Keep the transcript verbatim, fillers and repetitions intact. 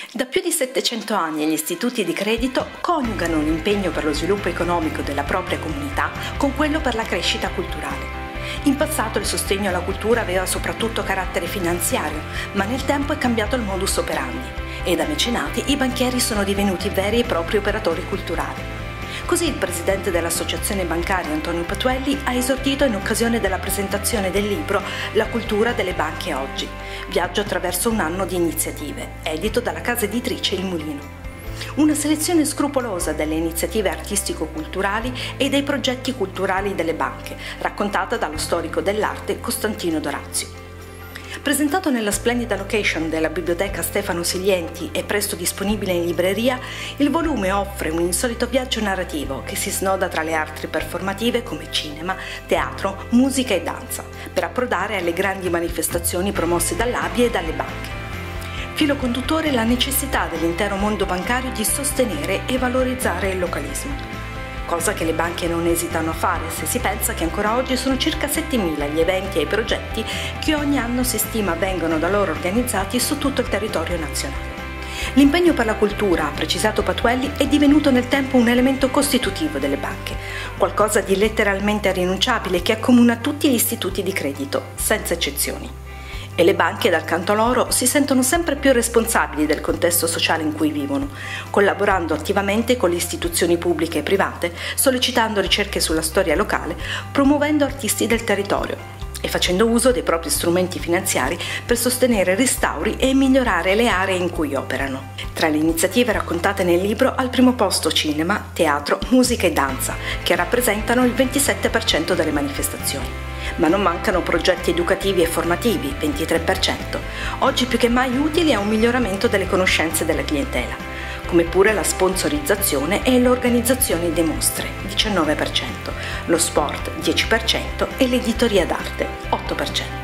Da più di settecento anni gli istituti di credito coniugano l'impegno per lo sviluppo economico della propria comunità con quello per la crescita culturale. In passato il sostegno alla cultura aveva soprattutto carattere finanziario, ma nel tempo è cambiato il modus operandi e da mecenati i banchieri sono divenuti veri e propri operatori culturali. Così il presidente dell'Associazione Bancaria Antonio Patuelli ha esordito in occasione della presentazione del libro La cultura delle banche oggi, viaggio attraverso un anno di iniziative, edito dalla casa editrice Il Mulino. Una selezione scrupolosa delle iniziative artistico-culturali e dei progetti culturali delle banche, raccontata dallo storico dell'arte Costantino Dorazio. Presentato nella splendida location della biblioteca Stefano Silienti e presto disponibile in libreria, il volume offre un insolito viaggio narrativo che si snoda tra le arti performative come cinema, teatro, musica e danza, per approdare alle grandi manifestazioni promosse dall'A B I e dalle banche. Filo conduttore la necessità dell'intero mondo bancario di sostenere e valorizzare il localismo. Cosa che le banche non esitano a fare se si pensa che ancora oggi sono circa settemila gli eventi e i progetti che ogni anno si stima vengano da loro organizzati su tutto il territorio nazionale. L'impegno per la cultura, ha precisato Patuelli, è divenuto nel tempo un elemento costitutivo delle banche, qualcosa di letteralmente irrinunciabile che accomuna tutti gli istituti di credito, senza eccezioni. E le banche, dal canto loro, si sentono sempre più responsabili del contesto sociale in cui vivono, collaborando attivamente con le istituzioni pubbliche e private, sollecitando ricerche sulla storia locale, promuovendo artisti del territorio e facendo uso dei propri strumenti finanziari per sostenere restauri e migliorare le aree in cui operano. Tra le iniziative raccontate nel libro, al primo posto cinema, teatro, musica e danza, che rappresentano il ventisette per cento delle manifestazioni. Ma non mancano progetti educativi e formativi, ventitré per cento, oggi più che mai utili a un miglioramento delle conoscenze della clientela, come pure la sponsorizzazione e l'organizzazione dei mostre, diciannove per cento, lo sport, dieci per cento e l'editoria d'arte, otto per cento.